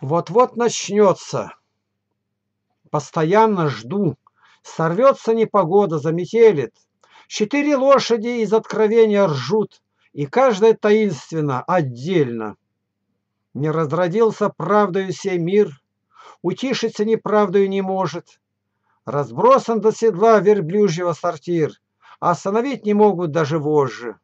Вот-вот начнется. Постоянно жду. Сорвется непогода, заметелит. 4 лошади из откровения ржут, и каждая таинственно, отдельно. Не разродился правдою сей мир, утишиться неправдою не может. Разбросан до седла верблюжьего сортир, а остановить не могут даже вожжи.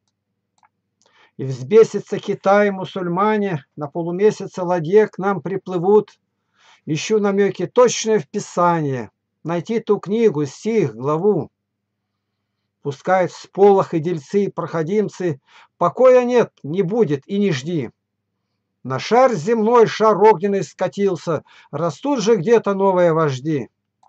И взбесится Китай, мусульмане, на полумесяце ладье к нам приплывут. Ищу намеки точное в Писание, найти ту книгу, стих, главу. Пускают всполох и дельцы, и проходимцы, покоя нет, не будет и не жди. На шар земной шар огненный скатился, растут же где-то новые вожди.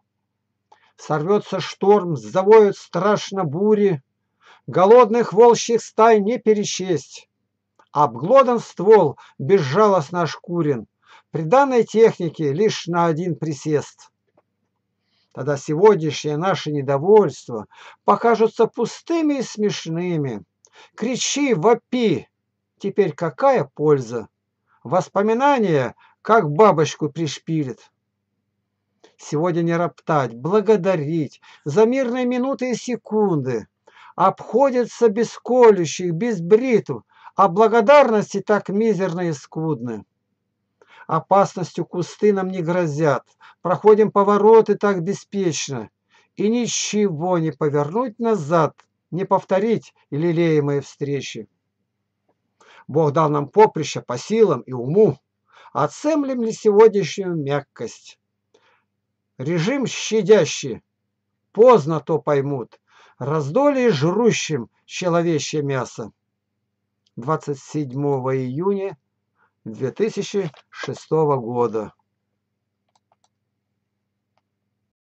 Сорвется шторм, завоют страшно бури, голодных волчьих стай не перечесть. Обглодан ствол, безжалостно ошкурен, при данной технике лишь на один присест. Тогда сегодняшнее наше недовольство покажутся пустыми и смешными. Кричи, вопи, теперь какая польза? Воспоминания, как бабочку пришпилит. Сегодня не роптать, благодарить за мирные минуты и секунды. Обходятся без колющих, без бритв, а благодарности так мизерны и скудны. Опасностью кусты нам не грозят, проходим повороты так беспечно, и ничего не повернуть назад, не повторить лелеемые встречи. Бог дал нам поприще по силам и уму, оценим ли сегодняшнюю мягкость? Режим щадящий, поздно то поймут, раздолье жрущим человечье мясо. 27 июня 2006 года.